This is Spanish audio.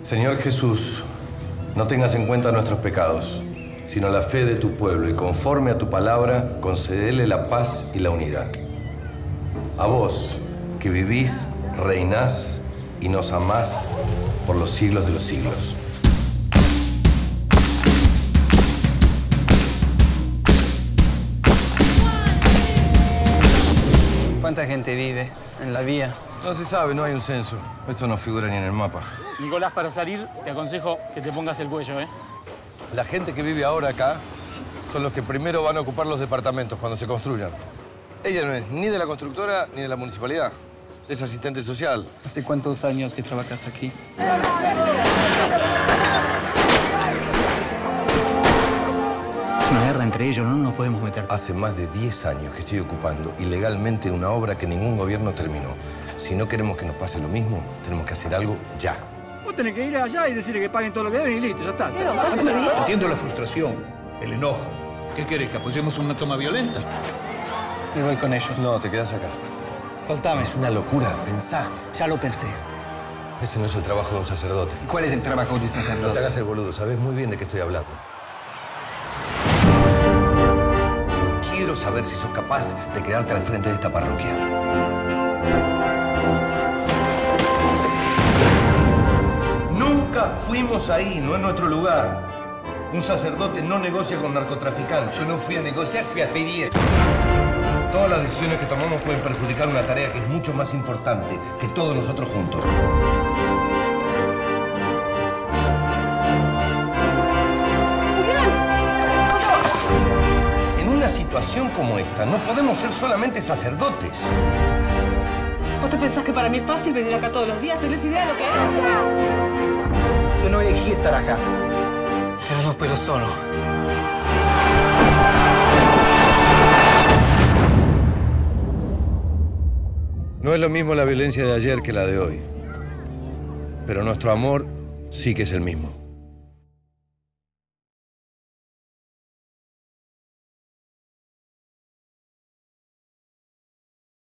Señor Jesús, no tengas en cuenta nuestros pecados, sino la fe de tu pueblo, y conforme a tu palabra, concedele la paz y la unidad. A vos, que vivís, reinás y nos amás por los siglos de los siglos. ¿Cuánta gente vive en la vía? No se sabe, no hay un censo. Esto no figura ni en el mapa. Nicolás, para salir, te aconsejo que te pongas el cuello, ¿eh? La gente que vive ahora acá son los que primero van a ocupar los departamentos cuando se construyan. Ella no es ni de la constructora ni de la municipalidad. Es asistente social. ¿Hace cuántos años que trabajas aquí? Es una guerra entre ellos, no nos podemos meter. Hace más de 10 años que estoy ocupando ilegalmente una obra que ningún gobierno terminó. Si no queremos que nos pase lo mismo, tenemos que hacer algo ya. Vos tenés que ir allá y decirle que paguen todo lo que deben y listo, ya está. Entiendo la frustración, el enojo. ¿Qué querés, que apoyemos una toma violenta? Me voy con ellos. No, te quedas acá. Soltame. Es una locura, pensá. Ya lo pensé. Ese no es el trabajo de un sacerdote. ¿Cuál es el trabajo de un No te sacerdote? hagas el boludo, sabes muy bien de qué estoy hablando. Quiero saber si sos capaz de quedarte al frente de esta parroquia. Nunca fuimos ahí, no es nuestro lugar. Un sacerdote no negocia con narcotraficantes. Yo no fui a negociar, fui a pedir. Todas las decisiones que tomamos pueden perjudicar una tarea que es mucho más importante que todos nosotros juntos. En una situación como esta, no podemos ser solamente sacerdotes. ¿Vos te pensás que para mí es fácil venir acá todos los días? ¿Tenés idea de lo que es? Yo no elegí estar acá. Pero no puedo solo. No es lo mismo la violencia de ayer que la de hoy. Pero nuestro amor sí que es el mismo.